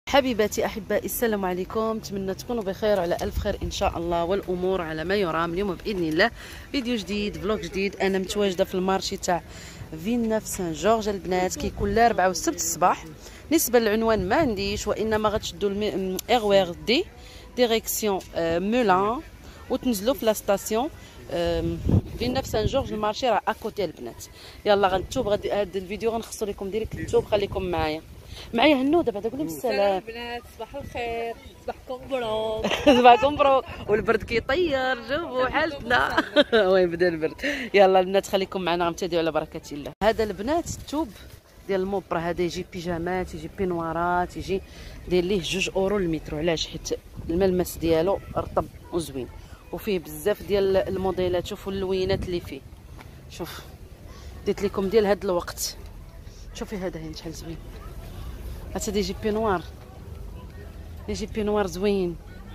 حبيباتي احبائي، السلام عليكم. نتمنى تكونوا بخير وعلى الف خير ان شاء الله، والامور على ما يرام. اليوم باذن الله فيديو جديد، فلوق جديد. انا متواجده في المارشي تاع فيلناف سان جورج البنات، كيكون الاربعاء والسبت الصباح. بالنسبه للعنوان ما عنديش، وانما غتشدوا اغوير دي ديريكسيون مولان وتنزلوا في لا ستاسيون فيلناف سان جورج. المارشي راه اكوتي البنات. يلا غنتوب غادي هذا الفيديو غنخصو لكم ديريكت التوب. خليكم معايا هنوده. بعدا قولي بالسلام البنات، صباح الخير، صباحكم مبروك. صباحكم مبروك. والبرد كيطير، شوفوا حالتنا. وين بدا البرد. يلا البنات خليكم معنا، غنبتديو على بركه الله. هذا البنات التوب ديال الموبرا، هذا يجي بيجامات، يجي بينوارات، يجي داير ليه 2 اورو المترو. علاش؟ حيت الملمس ديالو رطب وزوين، وفيه بزاف ديال الموديلات. شوفوا اللوينات اللي فيه. شوف ديت لكم ديال هذا الوقت. شوفي هذا هين شحال زوين. هذا يجي بينوار، يجي بينوار زوين.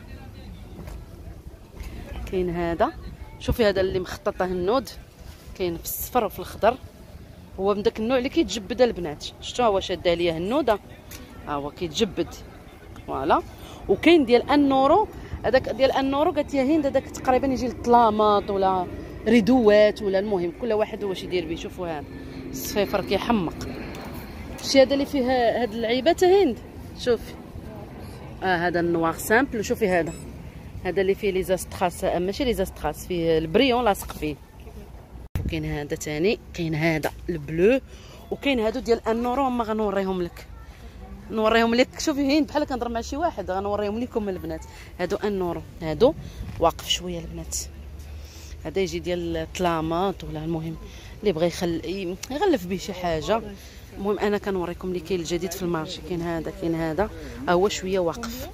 كاين هذا، شوفي هذا اللي مخططه النود، كاين في الصفر وفي الخضر. هو من داك النوع اللي كيتجبد البنات. شفتوا هو شاده عليا النوده، ها هو كيتجبد فوالا. وكاين ديال النورو، هذاك ديال النورو قالت لي هند هذاك تقريبا يجي للطلاماط ولا ريدوات ولا المهم كل واحد واش يدير به. شوفوا هذا الصفيفر كيحمق. شتي هذا اللي فيه هاد اللعيبات هند. شوفي هذا النوار سامبل. شوفي هذا اللي فيه لي زاستراس، ماشي لي زاستراس، فيه البريون لاصق فيه. وكاين هذا ثاني، كاين هذا البلو، وكاين هادو ديال النورو. ما غنوريهم لك، نوريهم لك. شوفي هند بحال كنهضر مع شي واحد، غنوريهم لكم البنات. هادو النورو، هادو واقف شويه البنات. هذا يجي ديال الطلاماط ولا المهم اللي بغى يغلف به شي حاجه. المهم انا كنوريكم اللي كاين الجديد في المارشي. كاين هذا هو شويه واقف.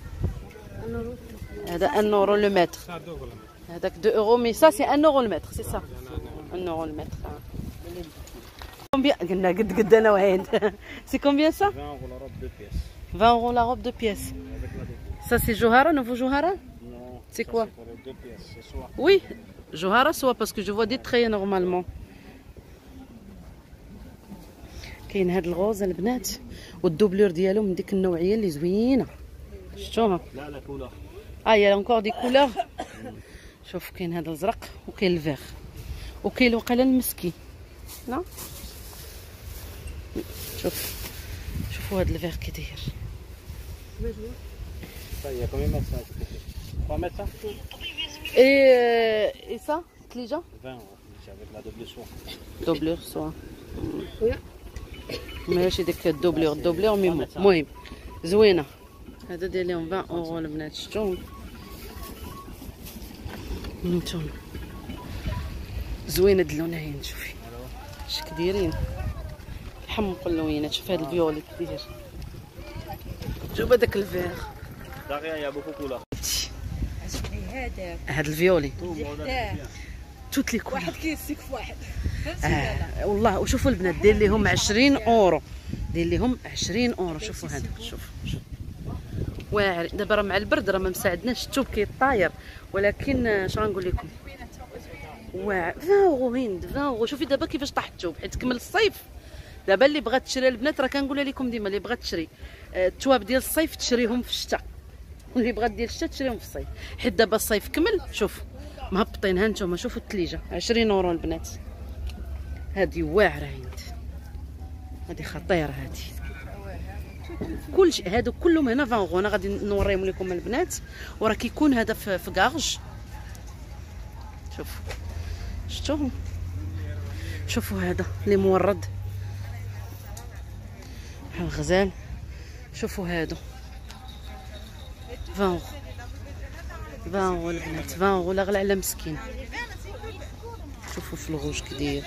هذا النورو لو متر، هذاك 2 اورو. مي سا سي 1 اورو المتر، سي سا 1 اورو المتر. كومبيان قلنا قد انا وهند. سي كومبيان سا 20 اورو لا روب دو بيس. 20 اورو لا روب دو بيس. سا سي جوهره نوفو جوهره. سي كوا وي جوهره سوا باسكو جو فوا دي تري نورمالمون. كاين هاد الغوز البنات، والدوبلور ديالو من ديك النوعيه اللي زوينه. شفتوها؟ لا لا كولور. يا اونكور دي كولور. شوف كاين هذا الازرق، وكاين الفيغ، وكاين وقيلا المسكين. لا شوفوا هذا الفيغ كي داير. طيب combien de ça? 3 mètres ça? Et ça, Clija? 20 avec la double soie. Doublure soie. ماشي ديك الدوبلور مي المهم زوينه. هذا داير لهم 20 اورو البنات. شفتوا نتوما زوينه هاد اللونين. شوفي اش كدايرين، حمقوا اللوينات. شوف هاد الفيولي كداير. شوف هذاك الفيغ. داغيا يا بوكو كولا. هاد الفيولي توت لي واحد كيسيك في واحد. والله. وشوفوا البنات داير لهم 20 اورو، داير لهم 20 اورو. شوفوا هذا، شوف واعر. دابا راه مع البرد راه ما مساعدناش الثوب كيطاير، ولكن اش غنقول لكم واعر. 20 اورو هند، 20 اورو. شوفي دابا كيفاش طاح الثوب، حيت كمل الصيف. دابا اللي بغات تشري البنات راه كنقولها لكم ديما، اللي بغات تشري الثواب ديال الصيف تشريهم في الشتاء، واللي بغات ديال الشتاء تشريهم في الصيف. حيت دابا الصيف كمل. شوف مهبطين. ها نتوما شوفوا الثليجه 20 اورو البنات. هذه واعره هند، هذه خطيره. هذه كلشي هادو كلهم هنا 20 اورو. انا غادي نوريهم لكم البنات. وراه كيكون هذا في كارج. شوف شفتوهم؟ شوفوا هذا اللي مورد بحال الغزال. شوفوا هادو 20 اورو. 20 اورو البنات، 20 اورو. لا غلا على مسكين. شوفوا في الغوج كداير.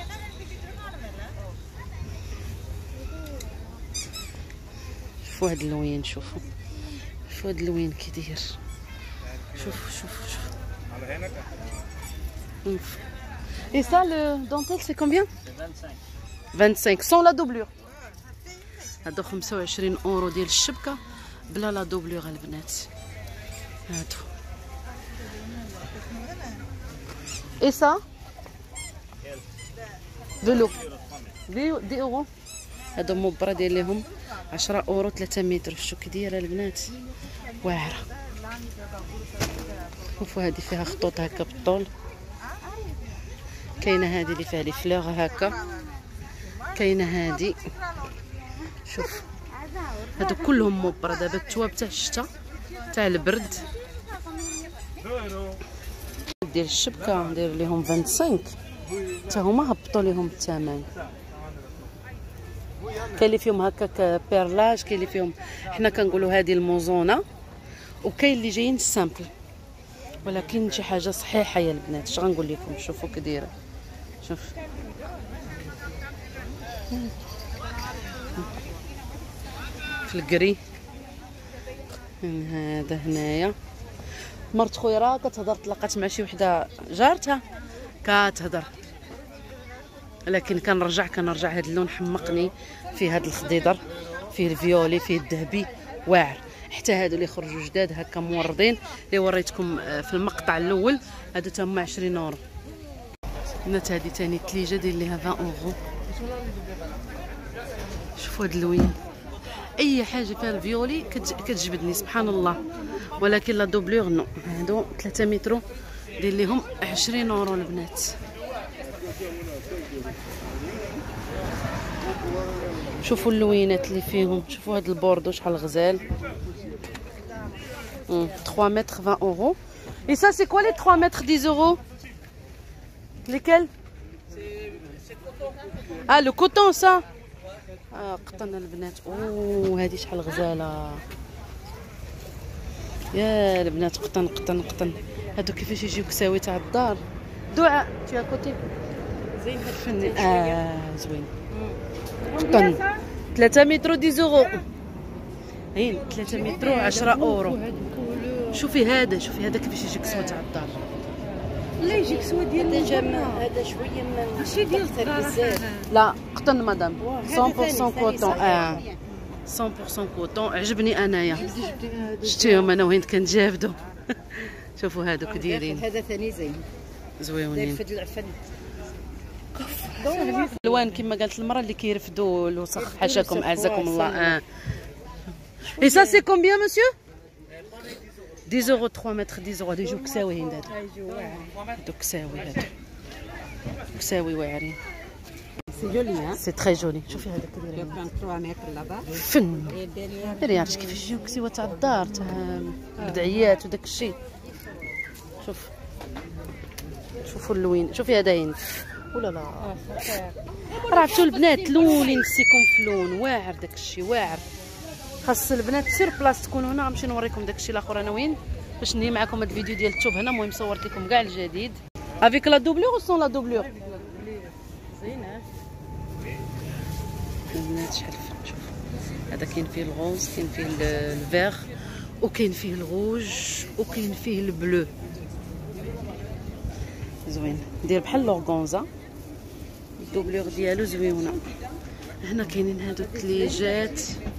شوفوا هاد اللوين، شوفوا هاد اللوين كي داير. شوف Et ça le dentelle c'est combien? 25 sans la doublure. هادو 25 اورو ديال الشبكه بلا لا دوبلور البنات. هادو Et ça فيلو 10 اورو. هادو مبرة داير لهم 10 اورو 3 متر. شتو كي دايره البنات، واعره. شوفوا هذه فيها خطوط هكا بالطول. كاينه هذه اللي فيها لي فلوغ هكا. كاينه هذه، شوف هادو كلهم مبرة. دابا التواب تاع الشتا تاع البرد. ديال الشبكه ندير ليهم 25 حتى هما هبطوا ليهم الثمن. كاين اللي فيهم هكاك بيرلاج، كاين اللي فيهم حنا كنقولوا هذه الموزونه، وكاين اللي جايين السامبل. ولكن شي حاجه صحيحه يا البنات. اش غنقول لكم؟ شوفوا كي دايره. شوف في الكري. هذا هنايا مرت خويا راه كتهضر، تلاقات مع شي وحده جارتها كتهضر، لكن كنرجع هذا اللون حمقني. فيه هذا الخضيضر، فيه الفيولي، فيه الذهبي، واعر. حتى هادو اللي خرجوا جداد هكا موردين اللي وريتكم في المقطع الاول، هادو تما 20 اورو. بنات هذه ثاني تليجه داير ليها 20 اورو. شوفوا هاد اللوين، اي حاجه فيها الفيولي كتجبدني سبحان الله. ولكن لا دوبلور نو. هادو 3 متر داير ليهم 20 اورو البنات. شوفوا اللوينات اللي فيهم. شوفوا هاد البوردو شحال غزال. 3 متر 20 اورو. Et ça c'est quoi les 3 mètres 10 euros? Lesquels? Ah le coton ça. قطن البنات. اوه هذه شحال غزاله يا البنات. قطن. هادو كيفاش يجيو كساوي تاع الدار. دعاء تي كوتي زين هاد الفن. زوين. قطن 3 متر 10 اورو. هين 3 متر 10 اورو. شوفي هذا كيفاش يجيك سوا تاع الدار. لا يجيك سوا ديال الجامع. هذا شويه ماشي ديال بزاف. لا قطن مدام 100% كوطون. 100% كوطون. عجبني انايا. شتيهم انا وين كنجابدو. شوفوا هادوك دايرين. هذا ثاني زويونين. فد العفن. الوان كما قالت المراه اللي كيرفدوا الوسخ. حاشاكم اعزكم الله. اي سا سي كومبيان مسيو؟ 10 euros 3 mètres 10 euros. يجيو كساويين هادو. هادو كساوي. هادو كساوي واعرين. سي جولي ها. سي تري جولي. شوفي هذاك داير 3 متر لابا. فن. ديري عرفتي كيفاش يجيو كسيوه تاع الدار تاع البدعيات وداك الشيء. شوفوا اللوين. شوفي هذا ينف. ولا لا راه عرفتوا البنات لولي نسيكم في لون واعر. داك الشيء واعر. خاص البنات سير بلاص تكونوا هنا. غنمشي نوريكم داك الشيء الاخر انا وين باش نهي معكم هذا الفيديو ديال التوب هنا. المهم صورت لكم كاع الجديد. افيك لا دوبلور و سون لا دوبلور. زينه البنات شحال شوف. هذا كاين فيه الغوز، كاين فيه الفيغ، وكاين فيه الروج، وكاين فيه البلو. زوين دير بحال لورغونزا. الدوبلور ديالو زويونه. هنا كاينين هادو الثليجات.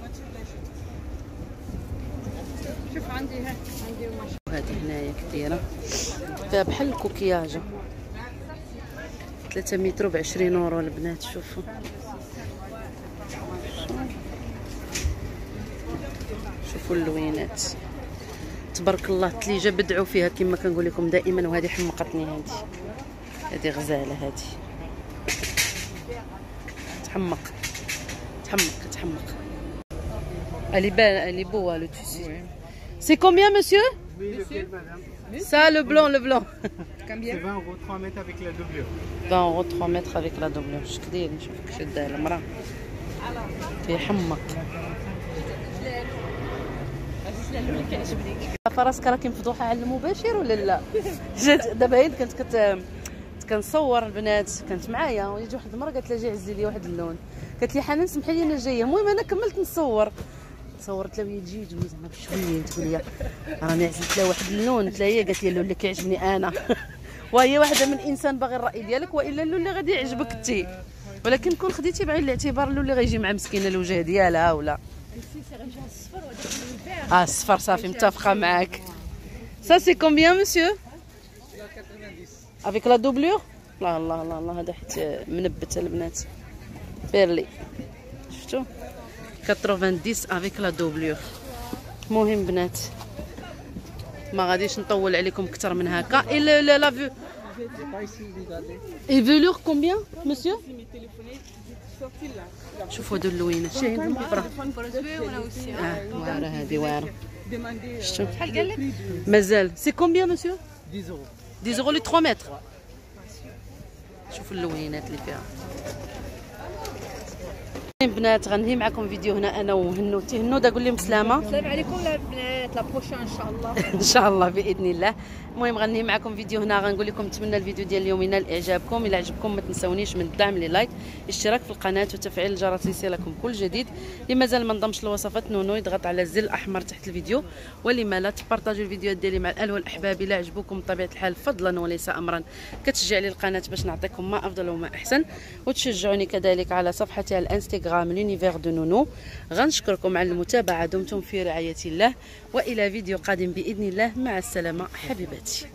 شوف عندي هذه هنايا كديره فيها بحال الكوكياجه. 3 متر ب 20 اورو البنات. شوفوا اللوينات تبارك الله. الثليجه بدعوا فيها كما كنقول لكم دائما. وهذه حمقتني. هذه غزاله. هذه تحمق. Elle est beau le tissu. C'est combien monsieur? Ça le blanc. Combien? 20 euros 3 mètres avec la doublure. 20 euros 3 mètres avec la doublure. اش كدير نشوفك شاده المراه كيحمق. فراسك راكي مفضوحه على المباشر ولا لا؟ دابا هي كنت كنصور البنات كانت معايا ويجي واحد المره قالت لها جي عزلي لي واحد اللون. قالت لي حنان سمحي لي انا جايه. المهم انا كملت نصور. صورت لها وهي تجي زعما بشويه تقول لي راني عزلت لها واحد اللون. قلت لها هي. قالت لي اللون اللي كيعجبني انا. وهي واحده من الانسان باغي الراي ديالك والا اللون اللي غادي يعجبك انت. ولكن كون خديتي بعين الاعتبار اللون اللي غيجي مع مسكينه الوجه ديالها ولا. الصفر صافي متفقه معاك. Ça c'est combien monsieur? Avec la doublure. الله هذا حيت منبت البنات. بيرلي شفتوا 90 افيك لا دوبلور. المهم بنات ما غاديش نطول عليكم اكثر من هكا. لا فيو اي فيلور كومبيان مسيو؟ شوفوا هادو اللوينات شي عندهم كبره. واعره هادي واعره. شفتوا شحال قال لك؟ مازال سي كومبيان مسيو؟ 10 euros. 10 يورو لي 3 متر. شوفوا اللوينات اللي فيها. بنات غنهي معكم فيديو هنا انا وهنوتي. هنوده قول لهم سلامه. السلام عليكم البنات، لا بروشان ان شاء الله. ان شاء الله باذن الله. المهم غنهي معكم فيديو هنا، غنقول لكم نتمنى الفيديو ديال اليوم ينال اعجابكم. الا عجبكم ما تنسونيش من الدعم لي لايك، اشتراك في القناه وتفعيل الجرس ليصلكم كل جديد. اللي مازال ما انضمش لوصفات نونو يضغط على الزر الاحمر تحت الفيديو، واللي لا تبارطاجيو الفيديوهات ديالي مع الاهل والاحباب. الا عجبكم بطبيعه الحال فضلا وليس امرا كتشجع لي القناه باش نعطيكم ما افضل وما احسن، وتشجعوني كذلك على صفحتي على الانستغرام لونيفير دو نونو. غنشكركم على المتابعه، دمتم في رعايه الله، والى فيديو قادم باذن الله. مع السلامه حبيباتي.